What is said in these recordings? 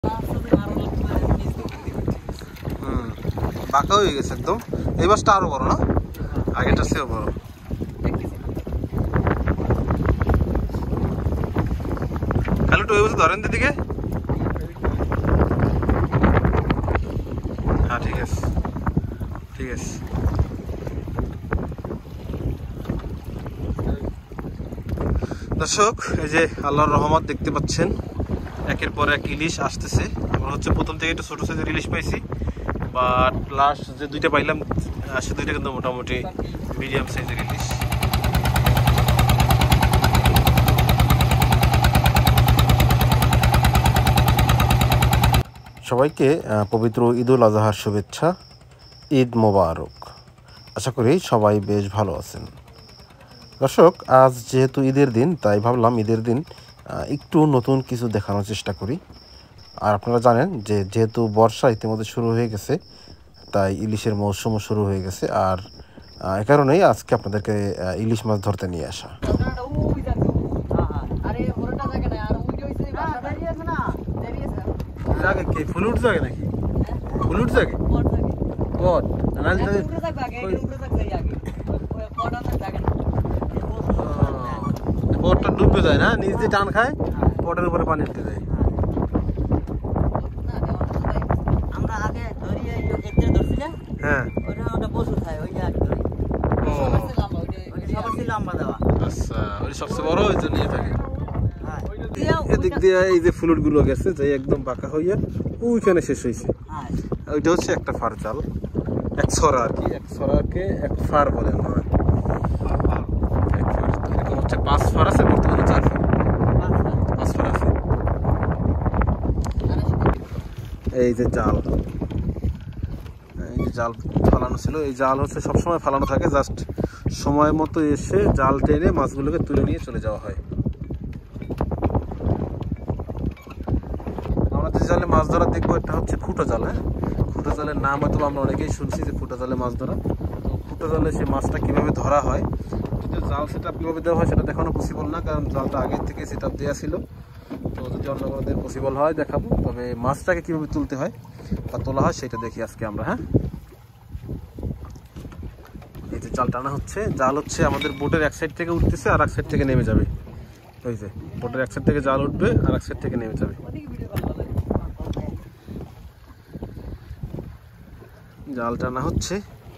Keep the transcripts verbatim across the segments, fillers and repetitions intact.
হুম বাঁকা হয়ে গেছে একদম। এই মাছটা আরো বড় না, আগেটার চেয়েও বড়। খালি একটু ওই বছর ধরেন দিদিকে। হ্যাঁ ঠিক আছে ঠিক আছে। দর্শক এই যে আল্লাহর রহমত দেখতে পাচ্ছেন, একের পর এক ইলিশ আসতেছে। আমরা হচ্ছে প্রথম থেকে একটু ছোটো সাইজের ইলিশ পাইছি, বাট লাস্ট যে দুইটা পাইলাম সে দুইটা কিন্তু মোটামুটি মিডিয়াম সাইজের ইলিশ। সবাইকে পবিত্র ঈদুল আজহার শুভেচ্ছা, ঈদ মোবারক। আশা করি সবাই বেশ ভালো আছেন। দর্শক আজ যেহেতু ঈদের দিন, তাই ভাবলাম ঈদের দিন একটু নতুন কিছু দেখানোর চেষ্টা করি। আর আপনারা জানেন যে যেহেতু বর্ষা ইতিমধ্যে শুরু হয়ে গেছে, তাই ইলিশের মৌসুমও শুরু হয়ে গেছে। আর এ কারণেই আজকে আপনাদেরকে ইলিশ মাছ ধরতে নিয়ে আসা। ফুল উঠছে আগে নাকি? ফুল উঠছে আগে পট পটটা ডুবে যায় না, নিচ দিয়ে টান খায়, পটের উপরে পানি উঠতে যায়। হ্যাঁ আচ্ছা, ওই সবচেয়ে বড় ওই জন্য থাকে। এদিক দিয়ে এই যে ফ্লুট গুলো গেছে যে একদম বাঁকা হইয়া ওইখানে শেষ হয়েছে। ওইটা হচ্ছে একটা ফার জাল, এক ছড়া আর কি, এক ছড়াকে এক ফার বলে মনে হয়। এরকম হচ্ছে পাঁচ ফার আছে, বর্তমানে চার ফার, পাঁচ ফার আছে। এই যে জাল, এই যে জাল ফালানো ছিল, এই জাল হচ্ছে সবসময় ফালানো থাকে, জাস্ট সময় মতো এসে জাল টেনে মাছগুলোকে তুলে নিয়ে চলে যাওয়া হয়। আমরা যে জালে মাছ ধরা দেখবো এটা হচ্ছে ফুটো জাল। হ্যাঁ, ফুটো জালের নাম হয়তো আমরা অনেকেই শুনছি যে ফুটো জালে মাছ ধরা। তো ফুটো জালে সে মাছটা কীভাবে ধরা হয়, যদি জাল সেট আপ কীভাবে দেওয়া হয় সেটা দেখানো পসিবল না, কারণ জালটা আগের থেকে সেট আপ দেওয়া ছিল। তো যদি অন্য কোনোদের পসিবল হয় দেখাবো, তবে মাছটাকে কীভাবে তুলতে হয় বা তোলা হয় সেটা দেখি আজকে আমরা। হ্যাঁ, এই যে জাল টানা হচ্ছে, জাল হচ্ছে আমাদের বোটের এক সাইড থেকে উঠতেছে আর এক সাইড থেকে নেমে যাবে। ওই যে বোটের এক সাইড থেকে জাল উঠবে আর এক সাইড থেকে নেমে যাবে। জাল টানা হচ্ছে।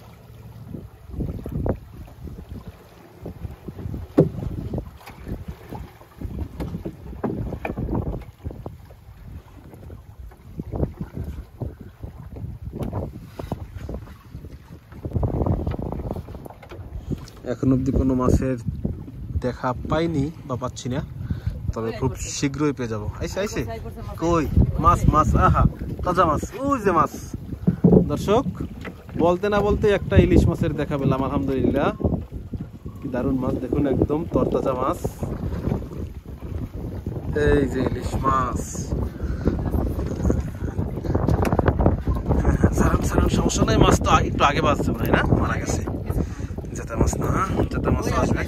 এখন অবধি কোনো মাছের দেখা পাইনি বা পাচ্ছি না, তবে খুব শীঘ্রই পেয়ে যাবো। আইসে আইসে কই মাছ, মাছ, আহা তাজা মাছ, ওই যে মাছ। দর্শক বলতে না বলতে একটা ইলিশ মাছের দেখা পেলাম, আলহামদুলিল্লাহ। কি দারুণ মাছ দেখুন, একদম তরতাজা মাছ। এই যে ইলিশ মাছ, সমস্যা নাই, মাছ তো একটু আগে বাজছে মনে হয় না, মারা গেছে। জেতা মাছ না, জেতা মাছ আসবে।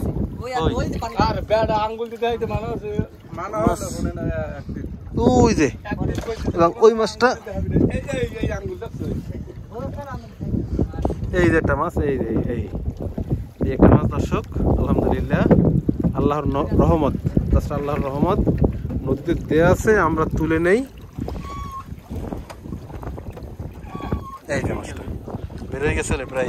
ওই যে এবং ওই মাছটা, এই যে একটা মাছ, এই যে এই একটা মাছ। দর্শক আলহামদুলিল্লাহ, আল্লাহর রহমত, তাছাড়া আল্লাহর রহমত নদীতে দেয়া আছে, আমরা তুলে নেই। এই যে মাছটা বের হয়ে গেছে প্রায়,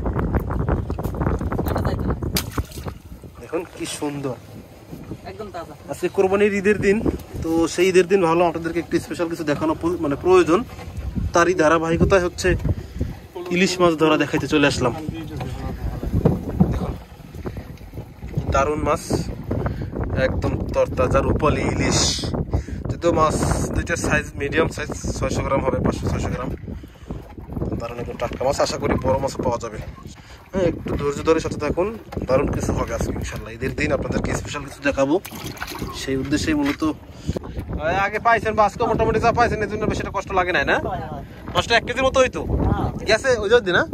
দেখুন কি সুন্দর, আজকে কোরবানির ঈদের দিন। তো সেই ঈদের দিন ভালো আপনাদেরকে একটু স্পেশাল কিছু দেখানো মানে প্রয়োজন, তারই ধারাবাহিকতায় হচ্ছে ইলিশ মাছ ধরা দেখাইতে চলে আসলাম। দেখুন দারুণ মাছ, একদম তরতাজা রূপালী ইলিশ। যদিও মাছ দুইটার সাইজ মিডিয়াম সাইজ, ছয়শো গ্রাম হবে, পাঁচশো ছয়শো গ্রাম। দারুণ একদম টাটকা মাছ, আশা করি বড় মাছও পাওয়া যাবে। হ্যাঁ, একটু ধৈর্য ধরে সাথে থাকুন, দারুণ কিছু হবে আজকে ইনশাল্লাহ। ঈদের দিন আপনাদেরকে স্পেশাল কিছু দেখাবো, সেই উদ্দেশ্যেই মূলত। আগে পাইছেন বা আজকে মোটামুটি যা পাইছেন, এই জন্য বেশি কষ্ট লাগে নাই না? মাছটা এক কেজির মতো হইতো গেছে ওই দিন না?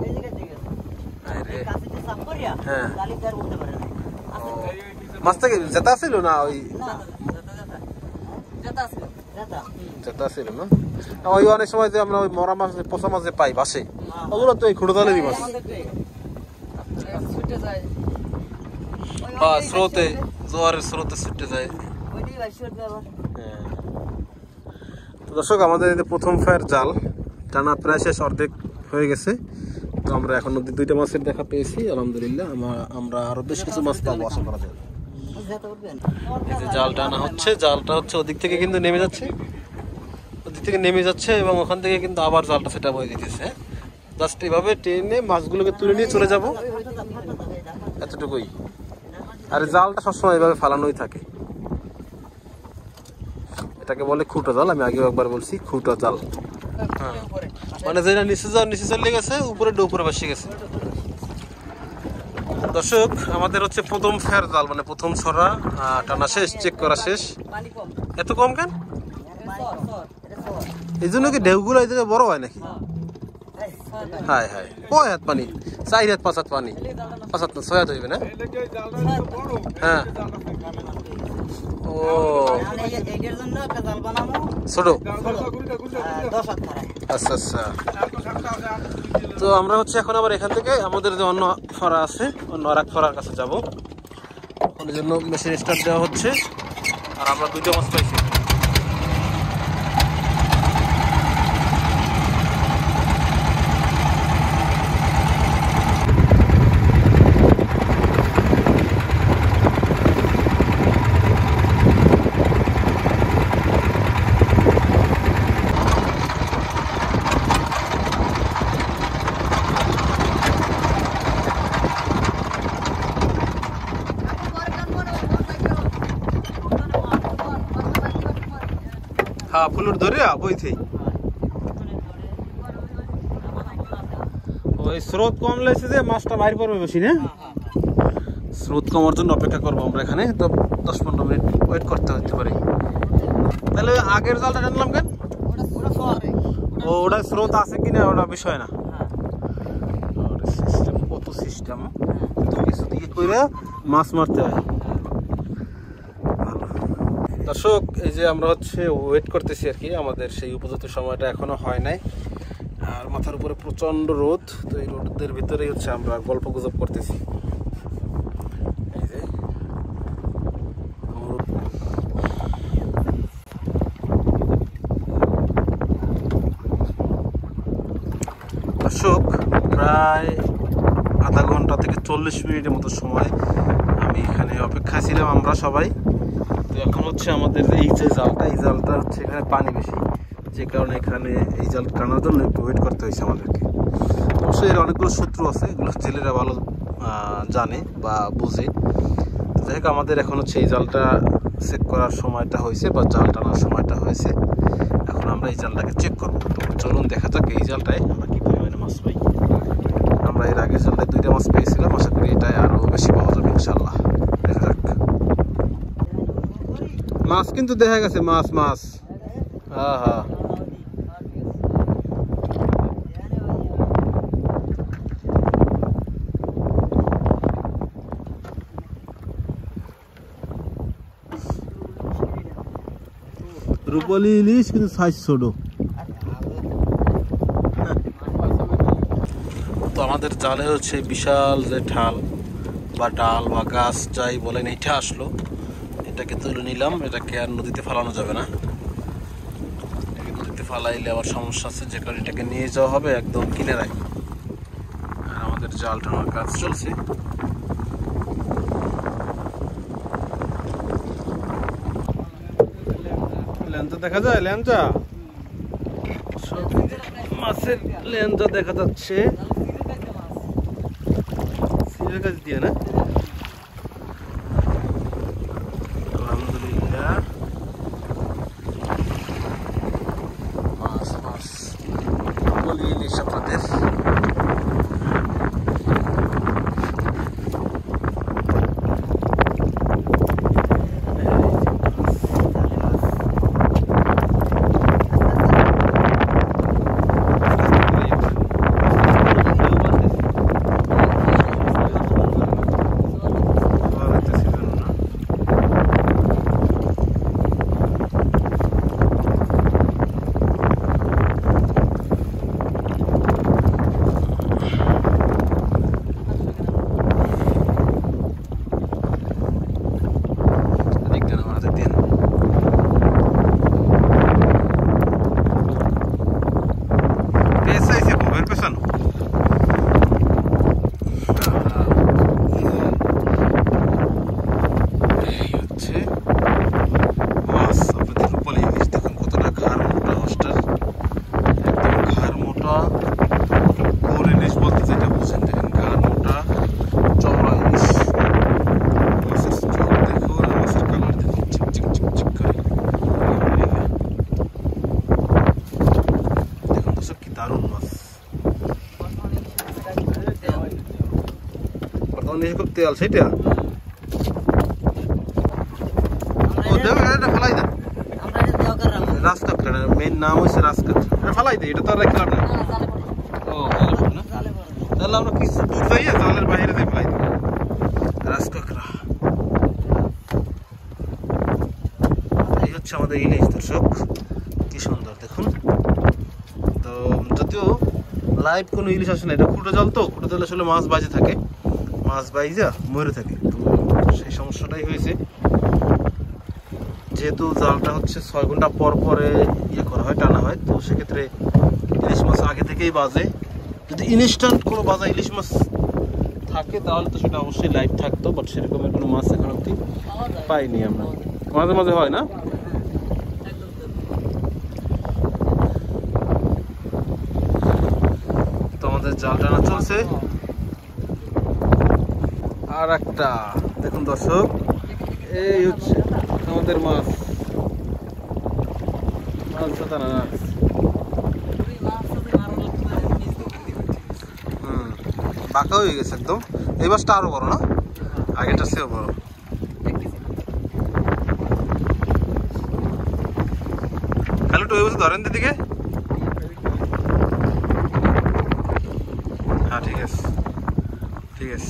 হ্যাঁ, মাছটা কি জেতা ছিল না? ওই জেতা ছিল না ওই অনেক সময় যে আমরা ওই মরা মাছ পচা মাছ যে পাই বাসে ওগুলো তো এই খুঁড়ো জালেরই মাছ হ্যাঁ স্রোতে জোয়ারের স্রোতে ছুটে যায় তো দর্শক আমাদের এই প্রথম ফায়ার জাল টানা প্রায় শেষ অর্ধেক হয়ে গেছে তো আমরা এখন নদী দুইটা মাছের দেখা পেয়েছি আলহামদুলিল্লাহ আমরা আরো বেশ কিছু মাছ পাবো আশা করা যায় এই যে জাল টানা হচ্ছে জালটা হচ্ছে ওদিক থেকে কিন্তু নেমে যাচ্ছে ওদিক থেকে নেমে যাচ্ছে এবং ওখান থেকে কিন্তু আবার জালটা সেটা বয়ে দিতেছে জাস্ট এইভাবে টেনে মাছগুলোকে তুলে নিয়ে চলে যাব এতটুকুই আর জালটা সবসময় এইভাবে ফালানোই থাকে এটাকে বলে খুঁটো জাল আমি আগেও একবার বলছি খুঁটো জাল মানে যেটা নিচে যাওয়ার নিচে চলে গেছে উপরে ডুপুরে বসে গেছে দর্শক আমাদের হচ্ছে প্রথম ফায়ার জাল মানে প্রথম ছড়া টানা শেষ চেক করা শেষ এত কম কেন এই জন্য কি ঢেউগুলো এই জায়গায় বড় হয় নাকি হায় হায় কয় হাত পানি চার হাত পাঁচ হাত পানি পাঁচ হাত ছয় হাত হইবে না হ্যাঁ ও ছোট আচ্ছা আচ্ছা তো আমরা হচ্ছে এখন আবার এখান থেকে আমাদের যে অন্য ফড়া আছে অন্য আর এক ফড়ার কাছে যাবো ওই জন্য মেশিন স্টার্ট দেওয়া হচ্ছে আর আমরা দুইটা মাছ পাইছি হ্যাঁ ফুলুর ধরে বইতে ওই স্রোত কম লাগছে যে মাছটা বাইর করবে বেশি না স্রোত কমার জন্য অপেক্ষা করবো আমরা এখানে তো দশ পনেরো মিনিট ওয়েট করতে হতে পারে তাহলে আগের জালটা টানলাম কেন ও ওটা স্রোত আছে কিনা ওটা বিষয় না সিস্টেম কত সিস্টেম কিছু দিকে করে মাছ মারতে হয় দর্শক এই যে আমরা হচ্ছে ওয়েট করতেছি আর কি আমাদের সেই উপযুক্ত সময়টা এখনো হয় নাই আর মাথার উপরে প্রচন্ড রোদ তো এই রোদের ভিতরেই হচ্ছে আমরা গল্প গুজব করতেছি এই যে দর্শক প্রায় আধা ঘন্টা থেকে চল্লিশ মিনিটের মতো সময় আমি এখানে অপেক্ষায় ছিলাম আমরা সবাই তো এখন হচ্ছে আমাদের এই যে জালটা এই জালটা হচ্ছে এখানে পানি বেশি যে কারণে এখানে এই জাল টানার জন্য একটু ওয়েট করতে হয়েছে আমাদেরকে অবশ্যই এর অনেকগুলো সূত্র আছে এগুলো জেলেরা ভালো জানে বা বুঝে তো যাই হোক আমাদের এখন হচ্ছে এই জালটা চেক করার সময়টা হয়েছে বা জাল টানার সময়টা হয়েছে এখন আমরা এই জালটাকে চেক করবো তো চলুন দেখা যাক এই জালটায় আমরা কি পরিমাণে মাছ পাই আমরা এর আগের জালটায় দুইটা মাছ পেয়েছিলাম আশা করি এটাই আরও বেশি পাওয়া যাবে ইনশাল্লাহ দেখা যাক মাছ কিন্তু দেখা গেছে মাছ মাছ হ্যাঁ হ্যাঁ রূপালী ইলিশ কিন্তু সাইজ ছোট তো আমাদের জালে হচ্ছে বিশাল যে ঢাল বা ডাল বা গাছ যাই বলেন এইটা আসলো এটাকে তুলে নিলাম এটাকে আর নদীতে ফালানো যাবে না নদীতে ফালাইলে আবার সমস্যা আছে যে কারণে এটাকে নিয়ে যাওয়া হবে একদম কিনারায় আর আমাদের জাল টানার কাজ চলছে লেঞ্জা দেখা যায় লেঞ্জা মাছের লেঞ্জা দেখা যাচ্ছে সিলের কাছ দিয়ে না আলহামদুলিল্লাহ মাছ মাছ বলি ইলিশ আপনাদের অনেক খুব তেল সেটা ও দেখ এটা ফলাই দে আমরা এটা দেওয়া করাম রাজকাঠরা মেইন নাম হচ্ছে রাজকাঠ এটা ফলাই দে এটা তো আর রাখলাম না ও জালে না জালে পড়ে তাহলে আমরা কিছু দূর যাইয়া জালের বাইরে দিয়ে ফলাই দিই রাজকাঠরা এই হচ্ছে আমাদের ইলিশ দর্শক কি সুন্দর দেখুন তো যদিও লাইভ কোনো ইলিশ আসে না এটা ফুটো জল তো ফুটো জল আসলে মাছ বাজে থাকে মাছ বাইজা মরে থাকে তো সেই সমস্যাটাই হয়েছে যেহেতু জালটা হচ্ছে ছয় ঘন্টা পর পরে ইয়ে করা হয় টানা হয় তো সেক্ষেত্রে ইলিশ মাছ আগে থেকেই বাজে যদি ইনস্ট্যান্ট কোনো বাজা ইলিশ মাছ থাকে তাহলে তো সেটা অবশ্যই লাইভ থাকতো বাট সেরকমের কোনো মাছ এখন অব্দি পাইনি আমরা মাঝে মাঝে হয় না তো আমাদের জাল টানা চলছে আর একটা দেখুন দর্শক এই হচ্ছে আমাদের মাছ মাছ ধরতে না হুম বাঁকা হয়ে গেছে একদম এই মাছটা আরো বড় না আগেটা সেও বড় খালি একটু ওই বছর ধরেন দিদিকে হ্যাঁ ঠিক আছে ঠিক আছে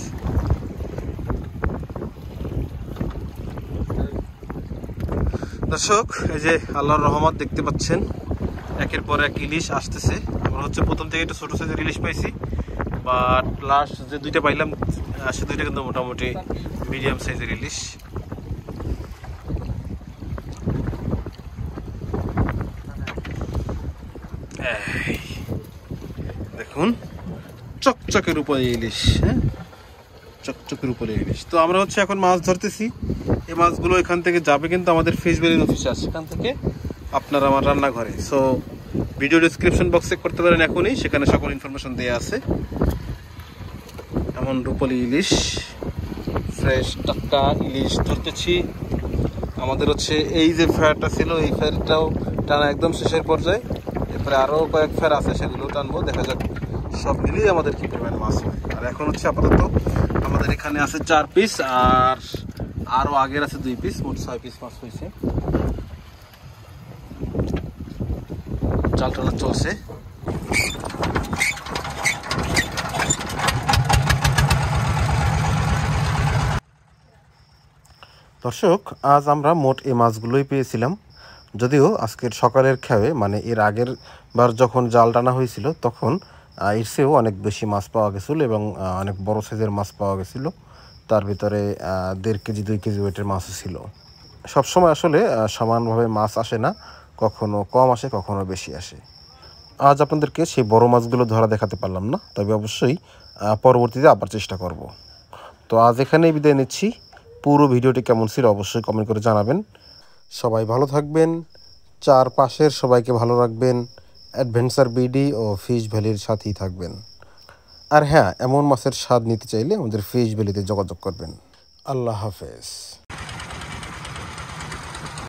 দর্শক এই যে আল্লাহর রহমত দেখতে পাচ্ছেন একের পর এক ইলিশ আসতেছে আমরা হচ্ছে প্রথম থেকে একটু ছোট সাইজের ইলিশ পাইছি বাট লাস্ট যে দুইটা পাইলাম সে দুইটা কিন্তু মোটামুটি মিডিয়াম সাইজের ইলিশ দেখুন চকচকের উপরে ইলিশ হ্যাঁ চকচকের উপরে ইলিশ তো আমরা হচ্ছে এখন মাছ ধরতেছি এই মাছগুলো এখান থেকে যাবে কিন্তু আমাদের ফিশ ভ্যালির অফিসে আছে সেখান থেকে আপনার আমার রান্নাঘরে so video description box check করতে পারেন এখনই সেখানে সকল ইনফরমেশন দেওয়া আছে এমন রূপলি ইলিশ ফ্রেশ টাটকা ইলিশ ধরতেছি আমাদের হচ্ছে এই যে ফেয়ারটা ছিল এই ফেয়ারটাও টানা একদম শেষের পর্যায়ে এরপরে আরও কয়েক ফেয়ার আছে সেগুলো টানবো দেখা যাক সব মিলিয়ে আমাদের কি পরিমাণে মাছ হয় আর এখন হচ্ছে আপাতত আমাদের এখানে আছে চার পিস আর আরও আগের আছে দুই পিস মোট ছয় পিস মাছ হয়েছে জাল টানা চলছে দর্শক আজ আমরা মোট এই মাছগুলোই পেয়েছিলাম যদিও আজকের সকালের খেয়ে মানে এর আগের বার যখন জাল টানা হয়েছিল তখন এর চেয়েও অনেক বেশি মাছ পাওয়া গেছিলো এবং অনেক বড় সাইজের মাছ পাওয়া গেছিলো তার ভিতরে দেড় কেজি দুই কেজি ওয়েটের মাছও ছিল সবসময় আসলে সমানভাবে মাছ আসে না কখনো কম আসে কখনো বেশি আসে আজ আপনাদেরকে সেই বড় মাছগুলো ধরা দেখাতে পারলাম না তবে অবশ্যই পরবর্তীতে আবার চেষ্টা করব তো আজ এখানেই বিদায় নিচ্ছি পুরো ভিডিওটি কেমন ছিল অবশ্যই কমেন্ট করে জানাবেন সবাই ভালো থাকবেন চারপাশের সবাইকে ভালো রাখবেন অ্যাডভেঞ্চার বিডি ও ফিশ ভ্যালির সাথেই থাকবেন আর হ্যাঁ এমন মাছের স্বাদ নিতে চাইলে আমাদের ফিশ ভ্যালিতে যোগাযোগ করবেন আল্লাহ হাফেজ